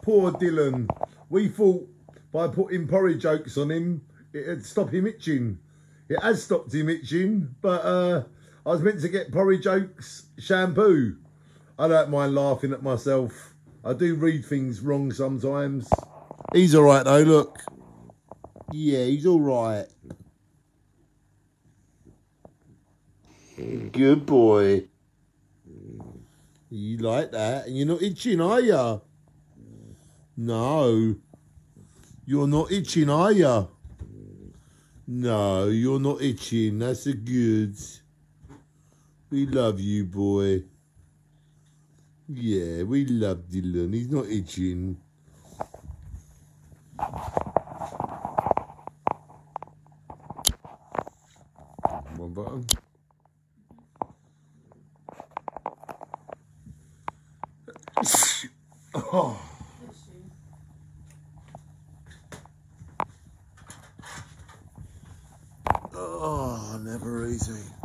Poor Dylan. We thought by putting porridge oats on him, it'd stop him itching. It has stopped him itching, but I was meant to get porridge oats shampoo. I don't mind laughing at myself. I do read things wrong sometimes. He's all right though, look. Yeah, he's all right. Good boy. You like that? And you're not itching, are you? No. You're not itching, are you? No, you're not itching. That's a good. We love you, boy. Yeah, we love Dylan. He's not itching. One button. Oh. Oh, never easy.